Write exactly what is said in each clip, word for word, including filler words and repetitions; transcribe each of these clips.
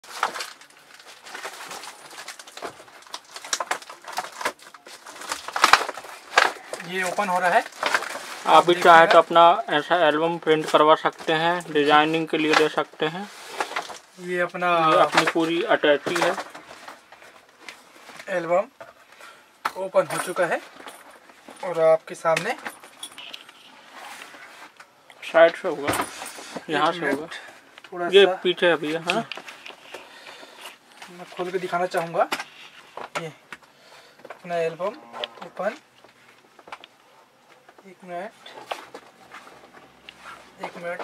ये ओपन हो रहा है। आप भी चाहे तो अपना ऐसा एल्बम प्रिंट करवा सकते हैं, डिजाइनिंग के लिए दे सकते हैं। ये अपना ये अपनी पूरी अटैची है। एल्बम ओपन हो चुका है और आपके सामने साइड से होगा, यहाँ से होगा, थोड़ा ये सा पीछे है भैया। हाँ, मैं खोल के दिखाना चाहूँगा। ये अपना एल्बम ओपन। एक मिनट एक मिनट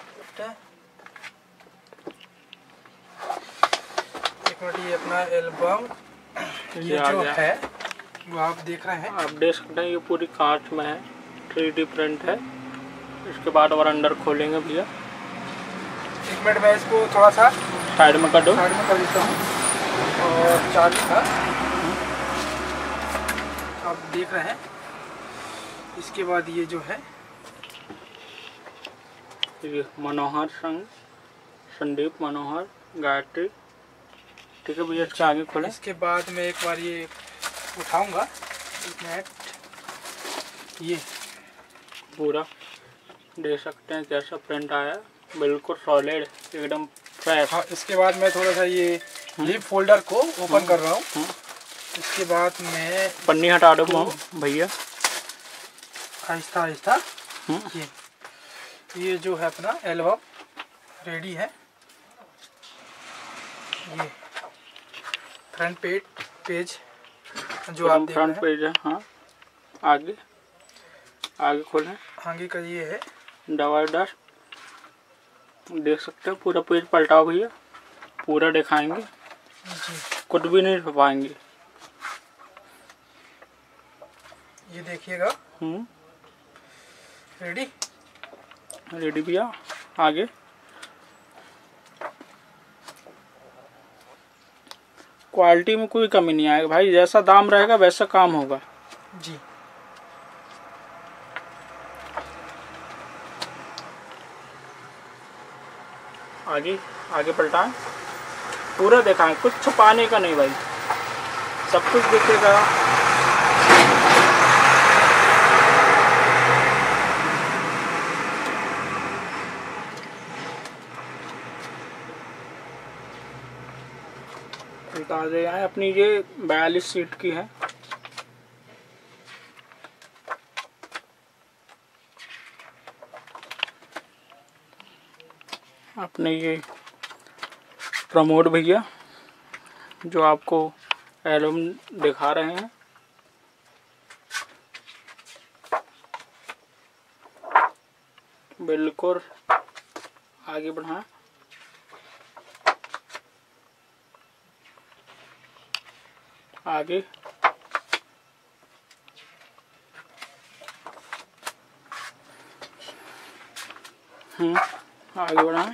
एक मिनट ये अपना एल्बम ये, ये जो है वो आप देख रहे हैं। आप देख सकते हैं ये पूरी कांच में है, थ्री डी प्रिंट है। इसके बाद और अंदर खोलेंगे भैया। एक मिनट मैं इसको थोड़ा सा साइड में कर दो, साइड में कर देता हूँ। और चाबी था आप देख रहे हैं। इसके बाद ये जो है ये मनोहर संघ, संदीप मनोहर गायत्री। ठीक है भैया, इसके आगे खोलें। इसके बाद में एक बार ये उठाऊंगा। एक मिनट, ये पूरा देख सकते हैं कैसा प्रिंट आया, बिल्कुल सॉलिड एकदम फ्रेश। हाँ, इसके बाद मैं थोड़ा सा ये लिप फोल्डर को ओपन कर रहा हूँ। इसके बाद मैं पन्नी हटा दो भैया, आहिस्ता आहिस्ता। ये ये जो है अपना एल्बम रेडी है। ये फ्रंट पेज पेज जो आप देख रहे हैं, फ्रंट पेज है। हाँ, आगे आगे खोलें। आगे का ये है डिवाइडर, देख सकते हैं पूरा पेज पलटाओ भैया, पूरा दिखाएंगे जी। कुछ भी नहीं छुपाएंगे। ये देखिएगा हम्म रेडी रेडी भैया। आगे क्वालिटी में कोई कमी नहीं आएगा भाई, जैसा दाम रहेगा वैसा काम होगा जी। आगे आगे पलटाएं, पूरा दिखाएं, कुछ छुपाने का नहीं भाई, सब कुछ दिखेगा। बता दे आए अपनी ये बयालीस सीट की है। अपने ये प्रमोद भैया जो आपको एल्बम दिखा रहे हैं, बिल्कुल आगे बढ़ाएं। आगे हम्म आगे बढ़ाएं।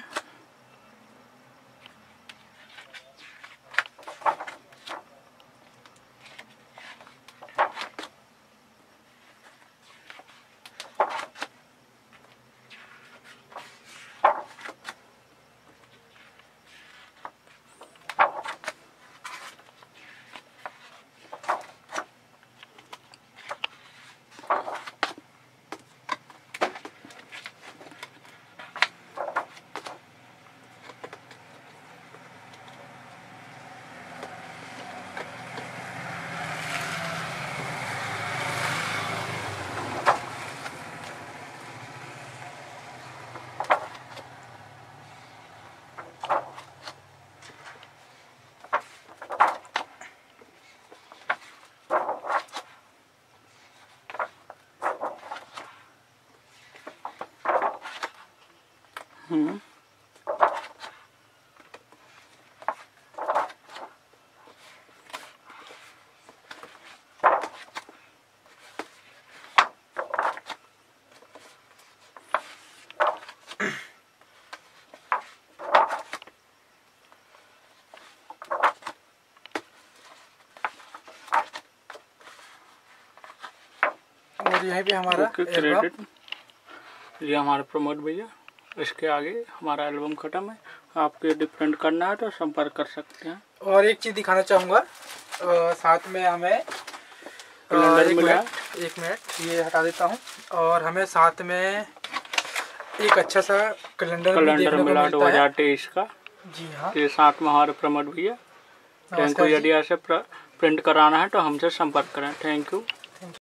हम्म और यहीं पे हमारा क्रेडिट, ये हमारे प्रमोद भैया। इसके आगे हमारा एल्बम खत्म है आपको यदि प्रिंट करना है तो संपर्क कर सकते हैं। और एक चीज़ दिखाना चाहूँगा, अ, साथ में हमें कैलेंडर एक मिला। मिनट एक मिनट ये हटा देता हूँ। और हमें साथ में एक अच्छा सा कैलेंडर भी कैलेंडर देखने को मिला दो मिलता है। हजार तेईस का। जी हाँ, के साथ में हमारे प्रमोद भैया। Thank you. नमस्कार जी। यदि ऐसे प्रिंट कराना है तो हमसे संपर्क करें। Thank you.